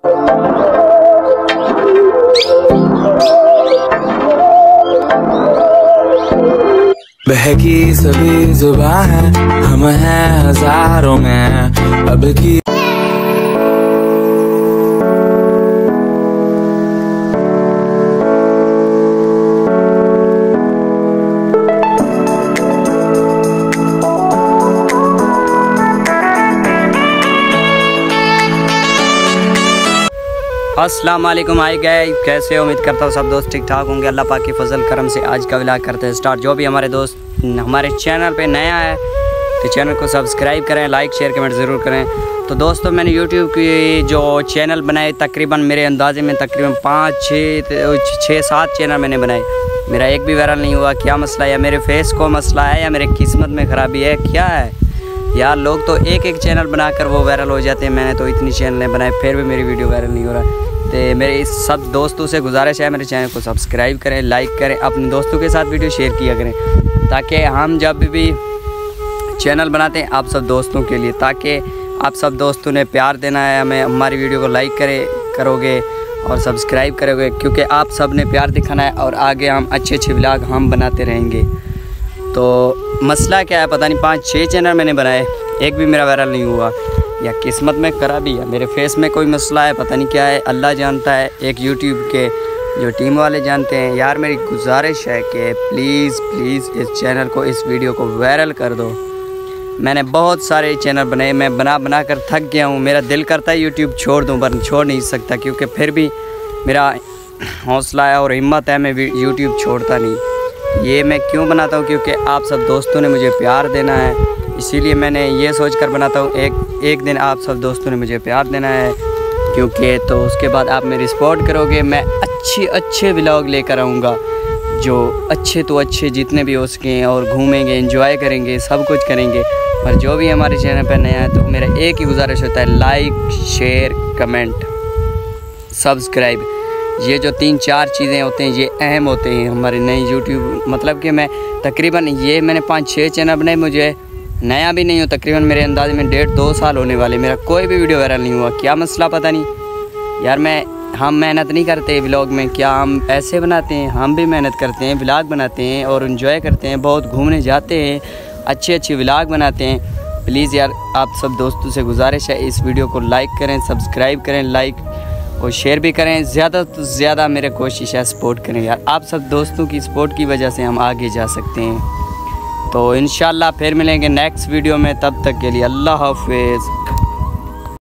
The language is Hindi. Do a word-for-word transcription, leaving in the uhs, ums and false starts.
बहकी सभी जुबां है, हम हैं हजारों में अब की। अस्सलाम वालेकुम, हाय गाइस, कैसे हो? उम्मीद करता हूँ सब दोस्त ठीक ठाक होंगे। अल्लाह पाक की फजल करम से आज का व्लॉग करते हैं स्टार्ट। जो भी हमारे दोस्त हमारे चैनल पे नया है तो चैनल को सब्सक्राइब करें, लाइक शेयर कमेंट ज़रूर करें। तो दोस्तों, मैंने यूट्यूब की जो चैनल बनाए तकरीबन मेरे अंदाजे में तकरीबन पाँच छः छः सात चैनल मैंने बनाए, मेरा एक भी वायरल नहीं हुआ। क्या मसला है? या मेरे फेस को मसला है या मेरे किस्मत में ख़राबी है? क्या है यार, लोग तो एक एक चैनल बनाकर वो वायरल हो जाते हैं। मैंने तो इतनी चैनलें बनाए फिर भी मेरी वीडियो वायरल नहीं हो रहा। तो मेरे इस सब दोस्तों से गुजारिश है, मेरे चैनल को सब्सक्राइब करें, लाइक करें, अपने दोस्तों के साथ वीडियो शेयर किया करें, ताकि हम जब भी चैनल बनाते हैं आप सब दोस्तों के लिए, ताकि आप सब दोस्तों ने प्यार देना है हमें, हमारी वीडियो को लाइक करें करोगे और सब्सक्राइब करोगे, क्योंकि आप सब ने प्यार दिखाना है और आगे हम अच्छे अच्छे व्लॉग हम बनाते रहेंगे। तो मसला क्या है पता नहीं, पाँच छः चैनल मैंने बनाए, एक भी मेरा वायरल नहीं हुआ। या किस्मत में खराबी है, मेरे फेस में कोई मसला है, पता नहीं क्या है, अल्लाह जानता है, एक यूट्यूब के जो टीम वाले जानते हैं। यार मेरी गुजारिश है कि प्लीज़ प्लीज़ इस चैनल को, इस वीडियो को वायरल कर दो। मैंने बहुत सारे चैनल बनाए, मैं बना बना कर थक गया हूँ। मेरा दिल करता है यूट्यूब छोड़ दूँ पर छोड़ नहीं सकता, क्योंकि फिर भी मेरा हौसला है और हिम्मत है, मैं यूट्यूब छोड़ता नहीं। ये मैं क्यों बनाता हूँ? क्योंकि आप सब दोस्तों ने मुझे प्यार देना है, इसीलिए मैंने ये सोच कर बनाता हूँ एक एक दिन आप सब दोस्तों ने मुझे प्यार देना है, क्योंकि तो उसके बाद आप मेरी सपोर्ट करोगे। मैं अच्छे अच्छे व्लॉग लेकर आऊँगा, जो अच्छे तो अच्छे जितने भी हो सकें, और घूमेंगे, एंजॉय करेंगे, सब कुछ करेंगे। पर जो भी हमारे चैनल पर नया है तो मेरा एक ही गुजारिश होता है, लाइक शेयर कमेंट सब्सक्राइब। ये जो तीन चार चीज़ें होते हैं ये अहम होते हैं हमारे नए यूट्यूब। मतलब कि मैं तकरीबन ये मैंने पाँच छः चैनल बनाए, मुझे नया भी नहीं हो, तकरीबन मेरे अंदाज़े में डेढ़ दो साल होने वाले, मेरा कोई भी वीडियो वायरल नहीं हुआ। क्या मसला पता नहीं यार। मैं हम मेहनत नहीं करते व्लॉग में, क्या हम ऐसे बनाते हैं? हम भी मेहनत करते हैं, व्लॉग बनाते हैं और एंजॉय करते हैं, बहुत घूमने जाते हैं, अच्छे अच्छे व्लॉग बनाते हैं। प्लीज़ यार आप सब दोस्तों से गुजारिश है, इस वीडियो को लाइक करें, सब्सक्राइब करें, लाइक और शेयर भी करें। ज़्यादा तो ज़्यादा मेरे कोशिश है सपोर्ट करें यार, आप सब दोस्तों की सपोर्ट की वजह से हम आगे जा सकते हैं। तो इंशाल्लाह फिर मिलेंगे नेक्स्ट वीडियो में, तब तक के लिए अल्लाह हाफ़िज़।